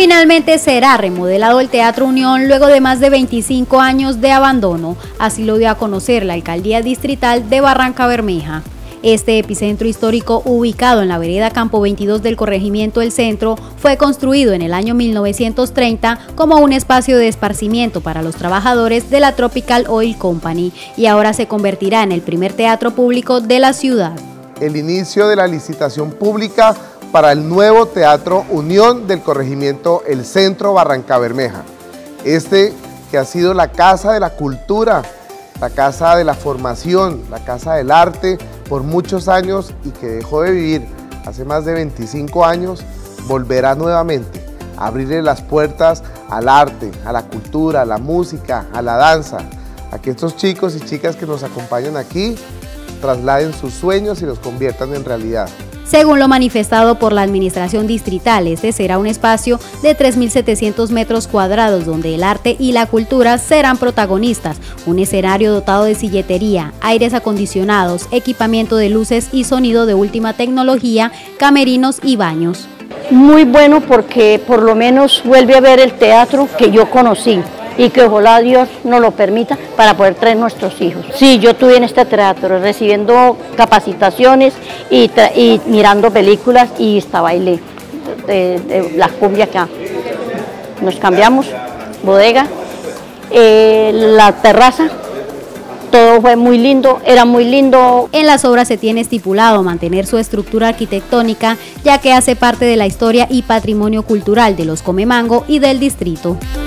Finalmente será remodelado el Teatro Unión luego de más de 25 años de abandono, así lo dio a conocer la Alcaldía Distrital de Barrancabermeja. Este epicentro histórico, ubicado en la vereda Campo 22 del corregimiento El Centro, fue construido en el año 1930 como un espacio de esparcimiento para los trabajadores de la Tropical Oil Company y ahora se convertirá en el primer teatro público de la ciudad. El inicio de la licitación pública para el nuevo Teatro Unión del corregimiento El Centro Barrancabermeja. Este que ha sido la casa de la cultura, la casa de la formación, la casa del arte por muchos años y que dejó de vivir hace más de 25 años, volverá nuevamente a abrirle las puertas al arte, a la cultura, a la música, a la danza, a que estos chicos y chicas que nos acompañan aquí trasladen sus sueños y los conviertan en realidad. Según lo manifestado por la administración distrital, este será un espacio de 3.700 metros cuadrados donde el arte y la cultura serán protagonistas, un escenario dotado de silletería, aires acondicionados, equipamiento de luces y sonido de última tecnología, camerinos y baños. Muy bueno porque por lo menos vuelve a ver el teatro que yo conocí y que ojalá Dios nos lo permita para poder traer nuestros hijos. Sí, yo estuve en este teatro recibiendo capacitaciones y mirando películas y hasta bailé de la cumbia acá. Nos cambiamos, bodega, la terraza, todo fue muy lindo, era muy lindo. En las obras se tiene estipulado mantener su estructura arquitectónica, ya que hace parte de la historia y patrimonio cultural de los Comemango y del distrito.